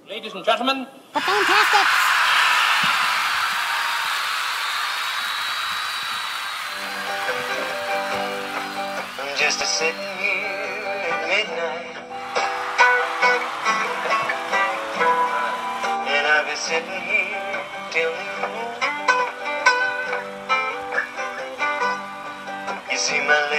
Ladies and gentlemen, the Fantastics! I'm just a-sitting here at midnight, and I'll be sitting here till the moon. You see, my